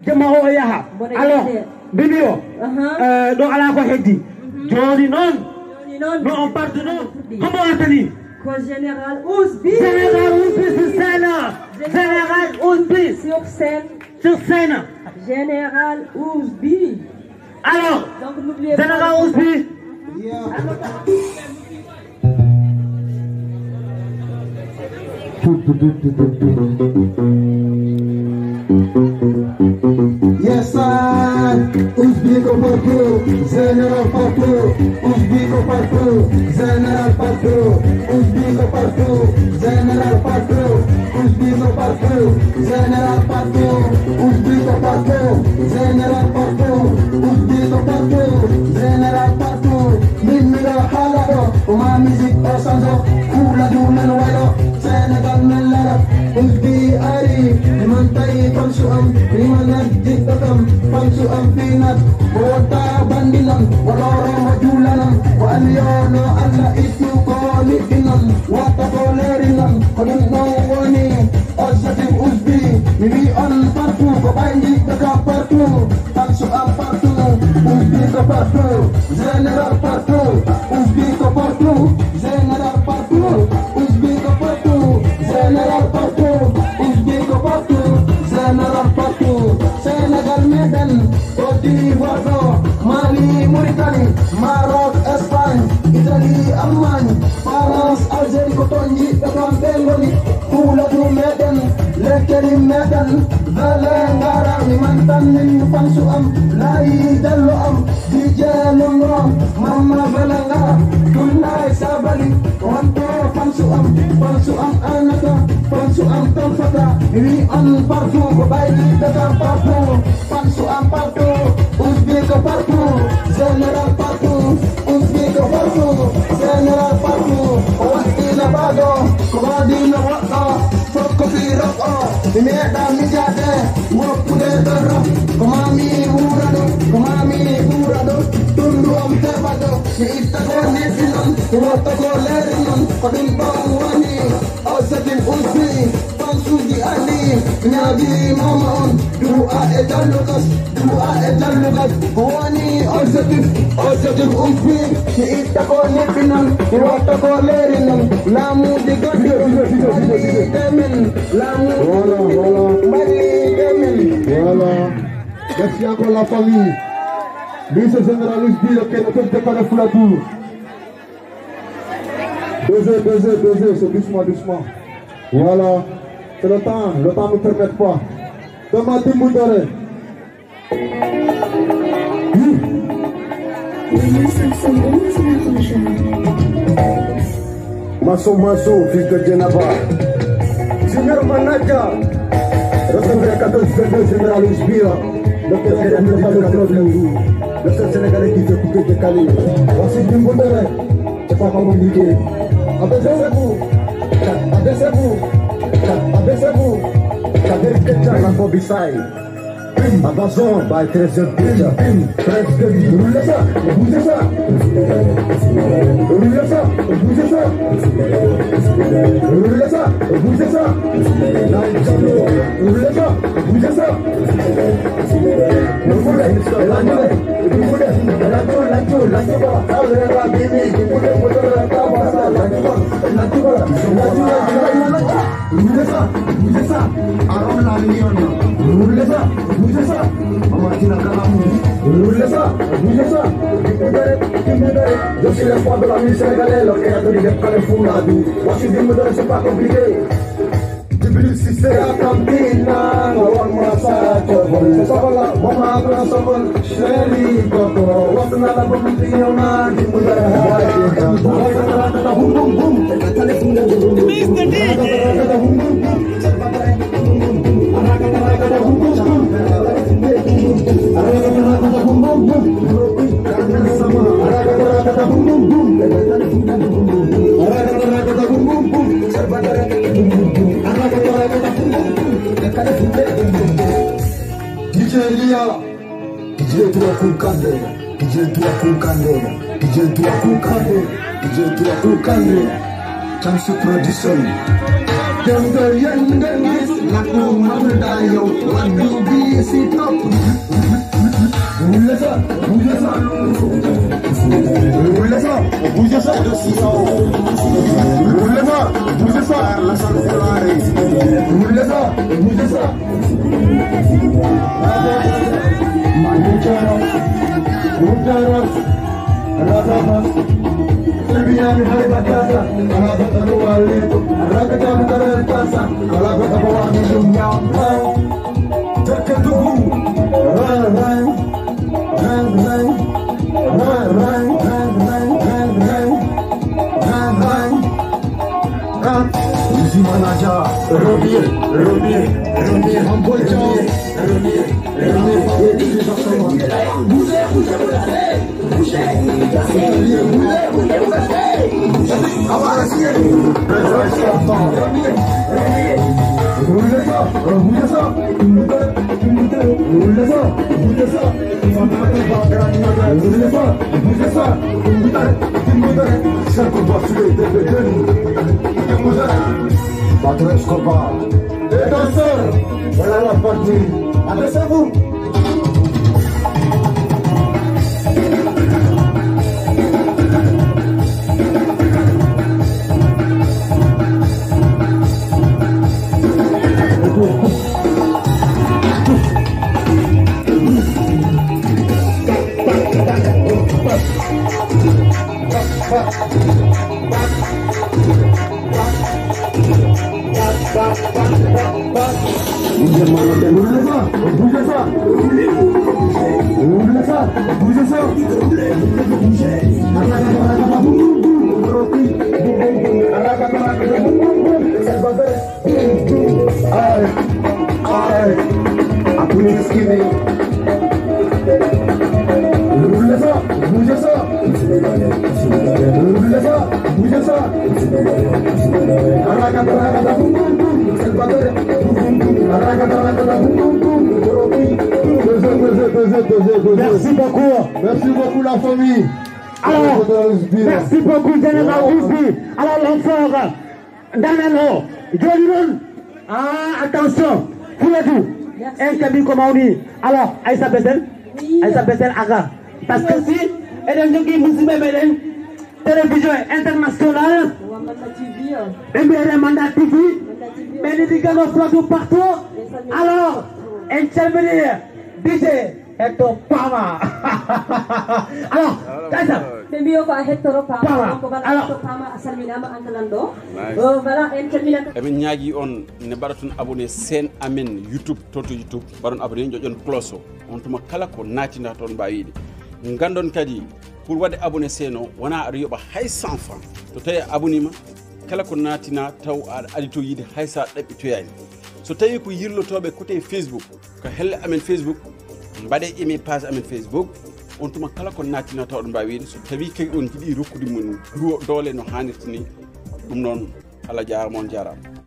Jamaho yaha. Alors, Bibio, donc à la fois Heddi. Johnny non. Non, on part de non. Comment on appelle? Général Ousby. Général Ousby sur scène. Général Ousby. Sur scène. Sur scène. Général Ousby. Alors, donc n'oubliez pas. Général Ousby. Yes, sir. Ousby go partout, Général partout. Ousby go partout, Général partout. Ousby go partout, Général partout. Ousby go partout, Général partout. Ousby go partout, Général partout. Ousby go partout, Général partout. Mimmiga halado, uma music osanzo, kula dunan walo, Senegal melala. Ousby ari, mantai pansuam, limanag jikakam, pansuam pinat, wata bandilam, waloro majulanam, walyono alla itu kolitinam, wata kolerinam, kodino wani, osatim Ousby, mimi on partu, kapain jikaka partu, pansuam partu, Ousby ka partu, General partu, Ousby ka partu, General partu, Ousby ka partu, General partu, Ousby ka partu, General partu, Senegal Medan, Côte d'Ivoire, Mali, Mauritanie, Maroc, Espagne, Italie, Allemagne, France, Algérie, Cotonji, Gabon, Bengali, Kula du Medan, Lekeli Medan, Valengara, Limantan, Pansuam, Lai Jalloam, DJ Lungrom, Mama Valengara, Tunai Sabali, Wanto Pansuam, Pansuam Anaka, Pansuam Tamfata, Ini on partu, Baili Dagar partu, Pansuam partu, Ousby ka partu, General partu, Ousby ka partu, General partu, Wati na bago, Kubadi na waka, Fokopi roko, Imeda mijade, Mokude doro, Kumami urado, Tundu am tebado, Ita ko nesinon, Iwata ko lerinon, Padimpang wani, Osatin Ousby, Pansugi Ali, Nyagi mamaon, Dua etan lukas, Wani Osatin Ousby, Ita ko nesinon, Iwata ko lerinon, Lamu di Godi, Temen, Lamu, Voilà. Merci encore la famille. Monsieur Général Ousby, le Kénotel pas de Foulatou. Deuxième, c'est doucement. Voilà. C'est le temps ne permet pas. Tomate Moudore. Masso, fils de Djenaba. Junior Manaja. Recevez 14-22, Général Ousby. Le seul Sénégalais qui fait couper des calés. Voici du Moudore. C'est pas compliqué. Abaissez-vous. La Bobissaï. Attention, by 13 pizza. Presque roulez ça, bougez ça. Roulez ça. Roulez ça. Je suis l'espoir de la musique sénégalaise, le créateur du rap Kalefouladou. Voici du modèle, c'est pas compliqué. Djibril Cissé, la cantina, Nawal Massacho, Sabala, Mama Brasabal, Shelly, Toto, Wasana, Bumpiona, du modèle, Chamsu Production. Jungle Yandangis, Laku Mamudayo, Wadu Bisi Top. Bougez ça, bougez ça. Bougez ça, bougez ça. Bougez ça, bougez ça. Bougez ça, bougez ça. Mandicharos, Mucharos, Radhamas. Serbian Haribakasa, Alabataru Alito, Rakatan Tarantasa, Alabataru Dunya, Takatubu, Ran, Manager, Romier, Hambolcha, Romier, Pablo Escobar. Les danseurs, voilà la partie. Abaissez-vous. Merci beaucoup la famille. Alors, merci beaucoup Général Ousbi. Alors l'enfant, Danano, Joliron, attention, Fouladou, un cabine comme on dit. Alors, Aïssa Bessel, Aga. Parce que si, elle est une musulmane, télévision internationale, et mandat TV, mais les gars plateau partout. Alors, intervenir, DJ, Hector Pama. Alors, Kaisa. Emin ñaagi on ne baratun abonné sen amen YouTube toto YouTube baron abonné jojon closo on tuma kala ko natina ton bayidi ngandon kadi pour wade abonné seno wana ar yoba hay 100 francs to tay abonné ma kala ko natina taw adito yidi hay sa dabbi to yani so tawi ko yirlotobe côté Facebook ko helle amen Facebook mbade imi page amen Facebook on tuma kala ko natina taw don bawidi so tawi kay on jidi rokkude mun dole no hanirtini dum non ala jaar mon jaram